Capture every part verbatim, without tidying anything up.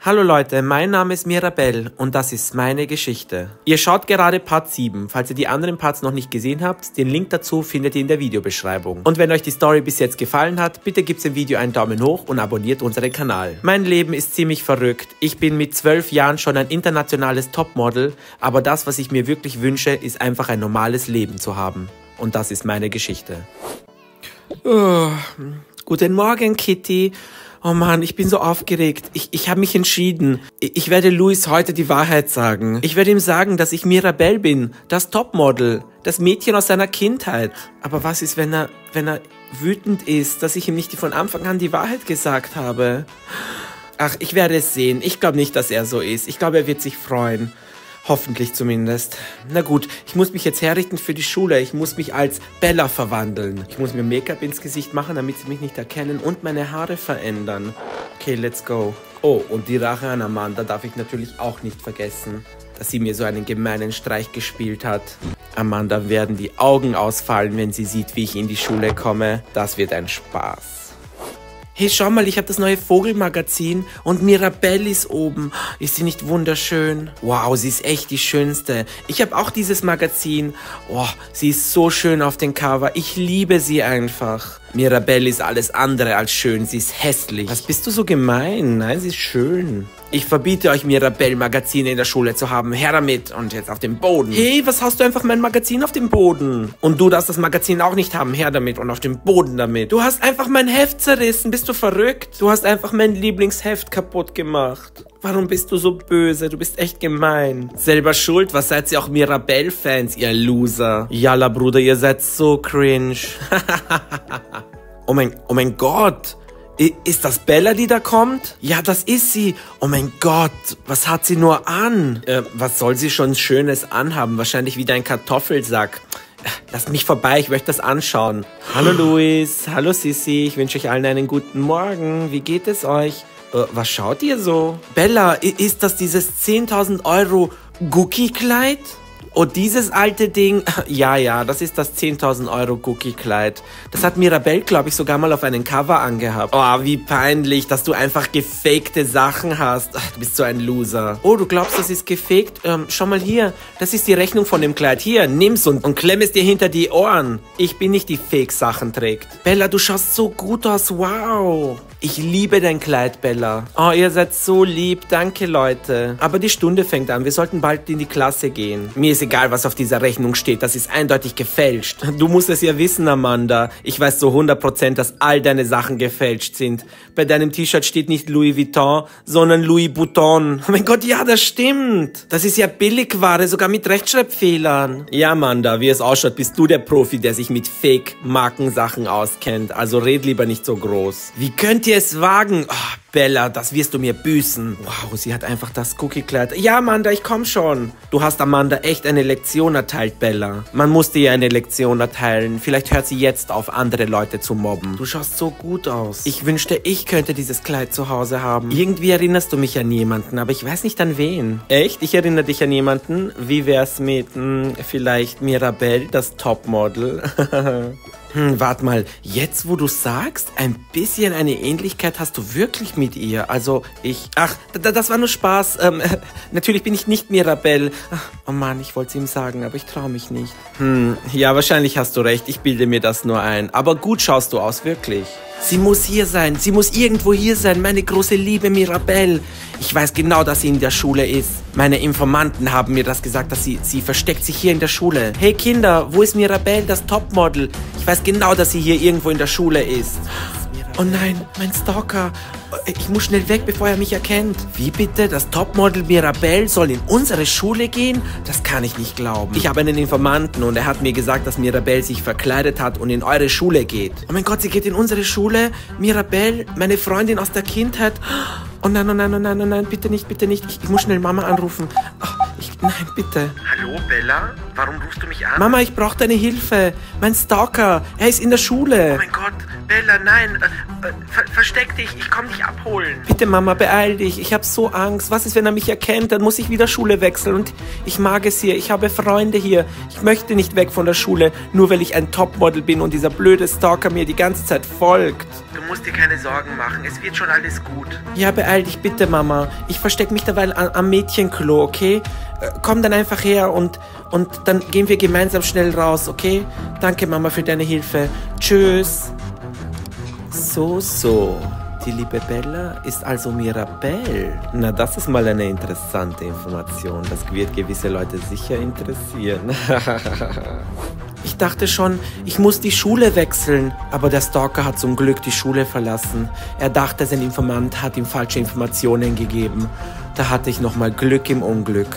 Hallo Leute, mein Name ist Mirabelle und das ist meine Geschichte. Ihr schaut gerade Part sieben. Falls ihr die anderen Parts noch nicht gesehen habt, den Link dazu findet ihr in der Videobeschreibung. Und wenn euch die Story bis jetzt gefallen hat, bitte gebt dem Video einen Daumen hoch und abonniert unseren Kanal. Mein Leben ist ziemlich verrückt. Ich bin mit zwölf Jahren schon ein internationales Topmodel, aber das, was ich mir wirklich wünsche, ist einfach ein normales Leben zu haben. Und das ist meine Geschichte. Oh, guten Morgen, Kitty. Oh Mann, ich bin so aufgeregt. Ich, ich habe mich entschieden. Ich, ich werde Luis heute die Wahrheit sagen. Ich werde ihm sagen, dass ich Mirabelle bin, das Topmodel, das Mädchen aus seiner Kindheit. Aber was ist, wenn er, wenn er wütend ist, dass ich ihm nicht von Anfang an die Wahrheit gesagt habe? Ach, ich werde es sehen. Ich glaube nicht, dass er so ist. Ich glaube, er wird sich freuen. Hoffentlich zumindest. Na gut, ich muss mich jetzt herrichten für die Schule. Ich muss mich als Bella verwandeln. Ich muss mir Make-up ins Gesicht machen, damit sie mich nicht erkennen und meine Haare verändern. Okay, let's go. Oh, und die Rache an Amanda darf ich natürlich auch nicht vergessen, dass sie mir so einen gemeinen Streich gespielt hat. Amanda werden die Augen ausfallen, wenn sie sieht, wie ich in die Schule komme. Das wird ein Spaß. Hey, schau mal, ich habe das neue Vogelmagazin und Mirabelle ist oben. Ist sie nicht wunderschön? Wow, sie ist echt die Schönste. Ich habe auch dieses Magazin. Oh, sie ist so schön auf dem Cover. Ich liebe sie einfach. Mirabelle ist alles andere als schön. Sie ist hässlich. Was bist du so gemein? Nein, sie ist schön. Ich verbiete euch, Mirabelle-Magazine in der Schule zu haben. Her damit und jetzt auf den Boden. Hey, was hast du einfach mein Magazin auf dem Boden? Und du darfst das Magazin auch nicht haben. Her damit und auf den Boden damit. Du hast einfach mein Heft zerrissen. Bist du verrückt? Du hast einfach mein Lieblingsheft kaputt gemacht. Warum bist du so böse? Du bist echt gemein. Selber schuld. Was seid ihr auch Mirabelle-Fans, ihr Loser? Jalla, Bruder, ihr seid so cringe. Oh mein, oh mein Gott. Ist das Bella, die da kommt? Ja, das ist sie. Oh mein Gott, was hat sie nur an? Äh, was soll sie schon Schönes anhaben? Wahrscheinlich wieder ein Kartoffelsack. Lasst mich vorbei, ich möchte das anschauen. Hallo Luis, hallo Sissi, ich wünsche euch allen einen guten Morgen. Wie geht es euch? Äh, was schaut ihr so? Bella, ist das dieses zehntausend Euro Gucci-Kleid? Oh, dieses alte Ding, ja, ja, das ist das zehntausend Euro Gucci-Kleid. Das hat Mirabelle, glaube ich, sogar mal auf einem Cover angehabt. Oh, wie peinlich, dass du einfach gefakte Sachen hast. Ach, du bist so ein Loser. Oh, du glaubst, das ist gefaked? Ähm, schau mal hier, das ist die Rechnung von dem Kleid. Hier, nimm's und, und klemm es dir hinter die Ohren. Ich bin nicht die Fake-Sachen trägt. Bella, du schaust so gut aus, wow. Ich liebe dein Kleid, Bella. Oh, ihr seid so lieb, danke, Leute. Aber die Stunde fängt an, wir sollten bald in die Klasse gehen. Mir ist egal, was auf dieser Rechnung steht, das ist eindeutig gefälscht. Du musst es ja wissen, Amanda. Ich weiß zu hundert Prozent, dass all deine Sachen gefälscht sind. Bei deinem T-Shirt steht nicht Louis Vuitton, sondern Louis Bouton. Oh mein Gott, ja, das stimmt. Das ist ja Billigware, sogar mit Rechtschreibfehlern. Ja, Amanda, wie es ausschaut, bist du der Profi, der sich mit Fake-Markensachen auskennt. Also red lieber nicht so groß. Wie könnt ihr es wagen? Oh, Bella, das wirst du mir büßen. Wow, sie hat einfach das Cookie-Kleid. Ja, Amanda, ich komm schon. Du hast Amanda echt eine Lektion erteilt, Bella. Man musste ihr eine Lektion erteilen. Vielleicht hört sie jetzt auf, andere Leute zu mobben. Du schaust so gut aus. Ich wünschte, ich könnte dieses Kleid zu Hause haben. Irgendwie erinnerst du mich an jemanden, aber ich weiß nicht an wen. Echt? Ich erinnere dich an jemanden? Wie wär's mit, mh, vielleicht Mirabelle, das Topmodel? Hm, warte mal, jetzt wo du sagst, ein bisschen eine Ähnlichkeit hast du wirklich mit ihr. Also ich, ach, das war nur Spaß. Ähm, natürlich bin ich nicht Mirabelle. Ach, oh Mann, ich wollte es ihm sagen, aber ich traue mich nicht. Hm, ja, wahrscheinlich hast du recht, ich bilde mir das nur ein. Aber gut schaust du aus, wirklich. Sie muss hier sein, sie muss irgendwo hier sein, meine große Liebe Mirabelle. Ich weiß genau, dass sie in der Schule ist. Meine Informanten haben mir das gesagt, dass sie, sie versteckt sich hier in der Schule. Hey Kinder, wo ist Mirabelle, das Topmodel? Ich weiß genau, dass sie hier irgendwo in der Schule ist. Oh nein, mein Stalker. Ich muss schnell weg, bevor er mich erkennt. Wie bitte? Das Topmodel Mirabelle soll in unsere Schule gehen? Das kann ich nicht glauben. Ich habe einen Informanten und er hat mir gesagt, dass Mirabelle sich verkleidet hat und in eure Schule geht. Oh mein Gott, sie geht in unsere Schule? Mirabelle, meine Freundin aus der Kindheit? Oh nein, oh nein, oh nein, oh nein, bitte nicht, bitte nicht. Ich, ich muss schnell Mama anrufen. Oh, ich, nein, bitte. Hallo, Bella? Warum rufst du mich an? Mama, ich brauche deine Hilfe. Mein Stalker, er ist in der Schule. Oh mein Gott, Bella, nein, äh, ver versteck dich, ich komm dich abholen. Bitte Mama, beeil dich, ich habe so Angst. Was ist, wenn er mich erkennt? Dann muss ich wieder Schule wechseln und ich mag es hier, ich habe Freunde hier. Ich möchte nicht weg von der Schule, nur weil ich ein Topmodel bin und dieser blöde Stalker mir die ganze Zeit folgt. Du musst dir keine Sorgen machen, es wird schon alles gut. Ja, beeil dich bitte, Mama. Ich verstecke mich derweil am, am Mädchenklo, okay? Äh, komm dann einfach her und, und dann gehen wir gemeinsam schnell raus, okay? Danke, Mama, für deine Hilfe. Tschüss. So, so. Die liebe Bella ist also Mirabelle. Na, das ist mal eine interessante Information. Das wird gewisse Leute sicher interessieren. Ich dachte schon, ich muss die Schule wechseln. Aber der Stalker hat zum Glück die Schule verlassen. Er dachte, sein Informant hat ihm falsche Informationen gegeben. Da hatte ich nochmal Glück im Unglück.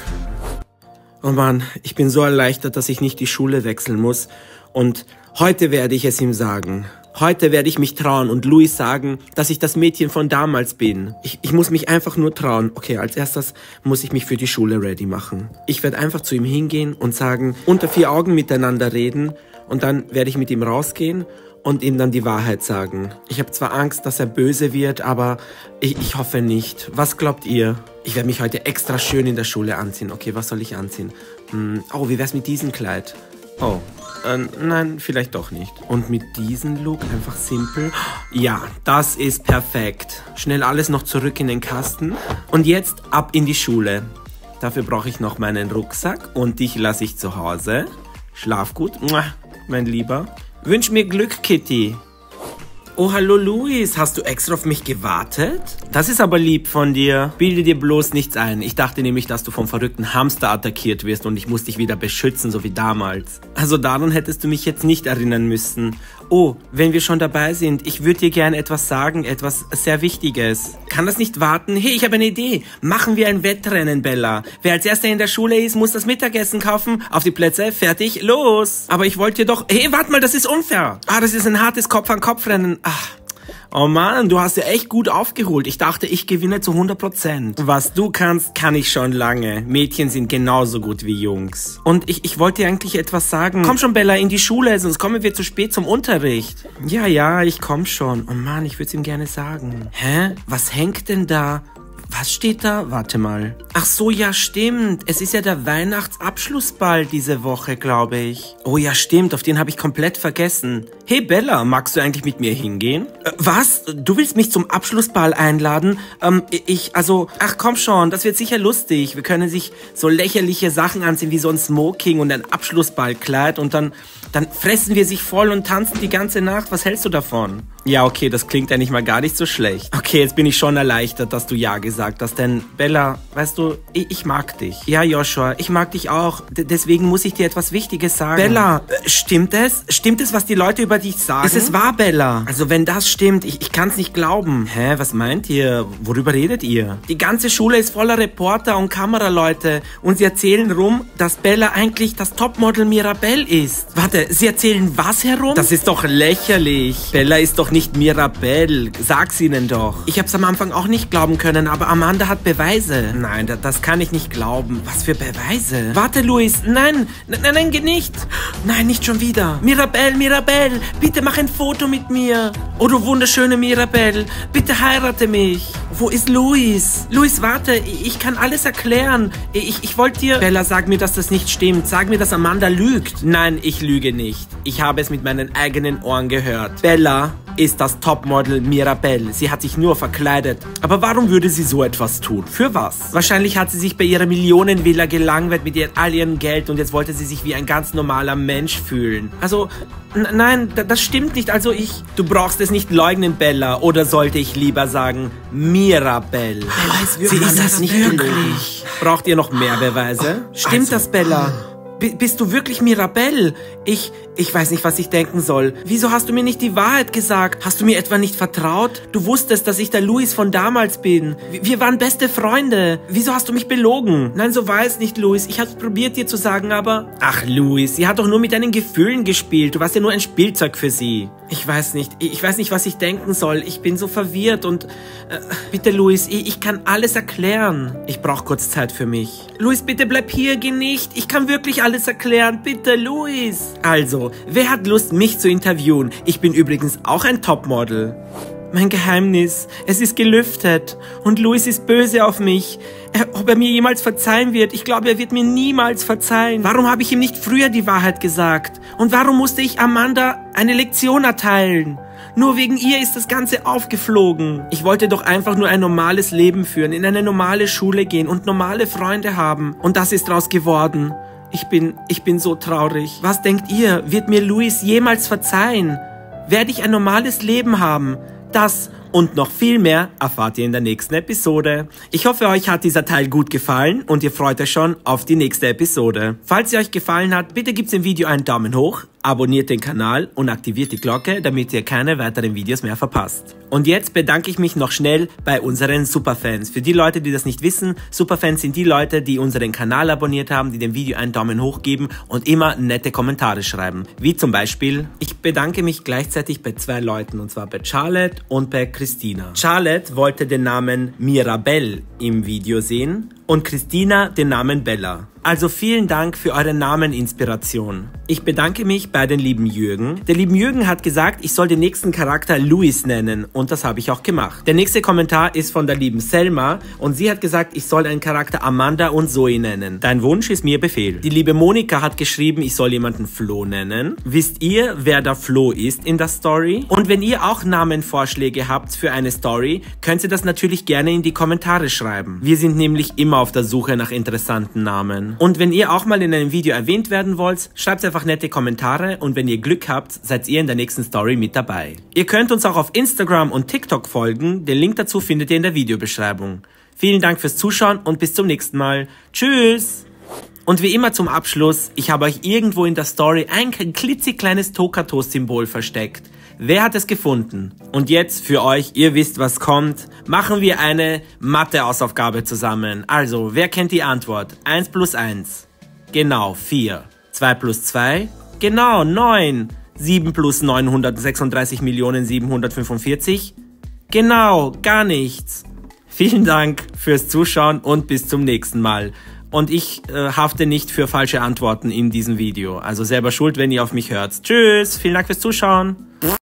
Oh Mann, ich bin so erleichtert, dass ich nicht die Schule wechseln muss. Und heute werde ich es ihm sagen. Heute werde ich mich trauen und Luis sagen, dass ich das Mädchen von damals bin. Ich, ich muss mich einfach nur trauen. Okay, als erstes muss ich mich für die Schule ready machen. Ich werde einfach zu ihm hingehen und sagen, unter vier Augen miteinander reden und dann werde ich mit ihm rausgehen und ihm dann die Wahrheit sagen. Ich habe zwar Angst, dass er böse wird, aber ich, ich hoffe nicht. Was glaubt ihr? Ich werde mich heute extra schön in der Schule anziehen. Okay, was soll ich anziehen? Hm, oh, wie wär's mit diesem Kleid? Oh. Äh, nein, vielleicht doch nicht. Und mit diesem Look einfach simpel. Ja, das ist perfekt. Schnell alles noch zurück in den Kasten. Und jetzt ab in die Schule. Dafür brauche ich noch meinen Rucksack und dich lasse ich zu Hause. Schlaf gut, mein Lieber. Wünsch mir Glück, Kitty. Oh, hallo Luis, hast du extra auf mich gewartet? Das ist aber lieb von dir. Bilde dir bloß nichts ein. Ich dachte nämlich, dass du vom verrückten Hamster attackiert wirst und ich muss dich wieder beschützen, so wie damals. Also daran hättest du mich jetzt nicht erinnern müssen. Oh, wenn wir schon dabei sind, ich würde dir gerne etwas sagen, etwas sehr Wichtiges. Kann das nicht warten? Hey, ich habe eine Idee. Machen wir ein Wettrennen, Bella. Wer als Erster in der Schule ist, muss das Mittagessen kaufen. Auf die Plätze, fertig, los. Aber ich wollte dir doch... Hey, warte mal, das ist unfair. Ah, das ist ein hartes Kopf-an-Kopf-Rennen. Ach... Oh Mann, du hast ja echt gut aufgeholt. Ich dachte, ich gewinne zu hundert Prozent. Was du kannst, kann ich schon lange. Mädchen sind genauso gut wie Jungs. Und ich, ich wollte dir eigentlich etwas sagen. Komm schon, Bella, in die Schule, sonst kommen wir zu spät zum Unterricht. Ja, ja, ich komm schon. Oh Mann, ich würde es ihm gerne sagen. Hä? Was hängt denn da? Was steht da? Warte mal. Ach so, ja, stimmt. Es ist ja der Weihnachtsabschlussball diese Woche, glaube ich. Oh ja, stimmt. Auf den habe ich komplett vergessen. Hey, Bella, magst du eigentlich mit mir hingehen? Äh, was? Du willst mich zum Abschlussball einladen? Ähm, ich, also, ach komm schon, das wird sicher lustig. Wir können sich so lächerliche Sachen anziehen wie so ein Smoking und ein Abschlussballkleid und dann, dann fressen wir sich voll und tanzen die ganze Nacht. Was hältst du davon? Ja, okay, das klingt eigentlich mal gar nicht so schlecht. Okay, jetzt bin ich schon erleichtert, dass du ja gesagt hast, denn Bella, weißt du, ich, ich mag dich. Ja, Joshua, ich mag dich auch. D- deswegen muss ich dir etwas Wichtiges sagen. Bella, äh, stimmt es? Stimmt es, was die Leute über dich sagen? Ist es wahr, Bella? Also wenn das stimmt, ich, ich kann es nicht glauben. Hä, was meint ihr? Worüber redet ihr? Die ganze Schule ist voller Reporter und Kameraleute und sie erzählen rum, dass Bella eigentlich das Topmodel Mirabelle ist. Warte, sie erzählen was herum? Das ist doch lächerlich. Bella ist doch nicht Nicht Mirabelle. Sag's ihnen doch. Ich hab's am Anfang auch nicht glauben können, aber Amanda hat Beweise. Nein, das, das kann ich nicht glauben. Was für Beweise? Warte, Luis. Nein, nein, nein, geh nicht. Nein, nicht schon wieder. Mirabelle, Mirabelle, bitte mach ein Foto mit mir. Oh, du wunderschöne Mirabelle, bitte heirate mich. Wo ist Luis? Luis, warte, ich kann alles erklären. Ich, ich wollte dir... Bella, sag mir, dass das nicht stimmt. Sag mir, dass Amanda lügt. Nein, ich lüge nicht. Ich habe es mit meinen eigenen Ohren gehört. Bella ist das Topmodel Mirabelle. Sie hat sich nur verkleidet. Aber warum würde sie so etwas tun? Für was? Wahrscheinlich hat sie sich bei ihrer Millionenvilla gelangweilt mit ihr, all ihrem Geld und jetzt wollte sie sich wie ein ganz normaler Mensch fühlen. Also, nein, das stimmt nicht. Also ich... Du brauchst es nicht leugnen, Bella. Oder sollte ich lieber sagen, Mirabelle. Bella ist wirklich... Sie ist das nicht wirklich. Braucht ihr noch mehr Beweise? Stimmt also, das, Bella? B- bist du wirklich Mirabelle? Ich, ich weiß nicht, was ich denken soll. Wieso hast du mir nicht die Wahrheit gesagt? Hast du mir etwa nicht vertraut? Du wusstest, dass ich der Luis von damals bin. Wir, wir waren beste Freunde. Wieso hast du mich belogen? Nein, so war es nicht, Luis. Ich hab's probiert, dir zu sagen, aber... Ach, Luis, sie hat doch nur mit deinen Gefühlen gespielt. Du warst ja nur ein Spielzeug für sie. Ich weiß nicht. Ich weiß nicht, was ich denken soll. Ich bin so verwirrt und... Äh, bitte, Luis, ich, ich kann alles erklären. Ich brauche kurz Zeit für mich. Luis, bitte bleib hier, geh nicht. Ich kann wirklich alles erklären. Bitte, Luis. Also, Also, wer hat Lust, mich zu interviewen? Ich bin übrigens auch ein Topmodel. Mein Geheimnis, es ist gelüftet und Louis ist böse auf mich. Er, ob er mir jemals verzeihen wird, ich glaube, er wird mir niemals verzeihen. Warum habe ich ihm nicht früher die Wahrheit gesagt? Und warum musste ich Amanda eine Lektion erteilen? Nur wegen ihr ist das Ganze aufgeflogen. Ich wollte doch einfach nur ein normales Leben führen, in eine normale Schule gehen und normale Freunde haben. Und das ist draus geworden. Ich bin, ich bin so traurig. Was denkt ihr? Wird mir Louis jemals verzeihen? Werde ich ein normales Leben haben? Das und noch viel mehr erfahrt ihr in der nächsten Episode. Ich hoffe, euch hat dieser Teil gut gefallen und ihr freut euch schon auf die nächste Episode. Falls sie euch gefallen hat, bitte gebt dem Video einen Daumen hoch, abonniert den Kanal und aktiviert die Glocke, damit ihr keine weiteren Videos mehr verpasst. Und jetzt bedanke ich mich noch schnell bei unseren Superfans. Für die Leute, die das nicht wissen, Superfans sind die Leute, die unseren Kanal abonniert haben, die dem Video einen Daumen hoch geben und immer nette Kommentare schreiben. Wie zum Beispiel, ich bedanke mich gleichzeitig bei zwei Leuten, und zwar bei Charlotte und bei Christina. Charlotte wollte den Namen Mirabelle im Video sehen und Christina den Namen Bella. Also vielen Dank für eure Nameninspiration. Ich bedanke mich bei den lieben Jürgen. Der lieben Jürgen hat gesagt, ich soll den nächsten Charakter Louis nennen und das habe ich auch gemacht. Der nächste Kommentar ist von der lieben Selma und sie hat gesagt, ich soll einen Charakter Amanda und Zoe nennen. Dein Wunsch ist mir Befehl. Die liebe Monika hat geschrieben, ich soll jemanden Flo nennen. Wisst ihr, wer der Flo ist in der Story? Und wenn ihr auch Namenvorschläge habt für eine Story, könnt ihr das natürlich gerne in die Kommentare schreiben. Wir sind nämlich immer auf der Suche nach interessanten Namen. Und wenn ihr auch mal in einem Video erwähnt werden wollt, schreibt einfach nette Kommentare und wenn ihr Glück habt, seid ihr in der nächsten Story mit dabei. Ihr könnt uns auch auf Instagram und TikTok folgen, den Link dazu findet ihr in der Videobeschreibung. Vielen Dank fürs Zuschauen und bis zum nächsten Mal. Tschüss! Und wie immer zum Abschluss, ich habe euch irgendwo in der Story ein klitzekleines Tokatos-Symbol versteckt. Wer hat es gefunden? Und jetzt für euch, ihr wisst, was kommt, machen wir eine Mathe-Hausaufgabe zusammen. Also, wer kennt die Antwort? eins plus eins. Genau, vier. zwei plus zwei. Genau, neun. sieben plus neunhundertsechsunddreißig Millionen siebenhundertfünfundvierzig. Genau, gar nichts. Vielen Dank fürs Zuschauen und bis zum nächsten Mal. Und ich äh, hafte nicht für falsche Antworten in diesem Video. Also selber schuld, wenn ihr auf mich hört. Tschüss, vielen Dank fürs Zuschauen.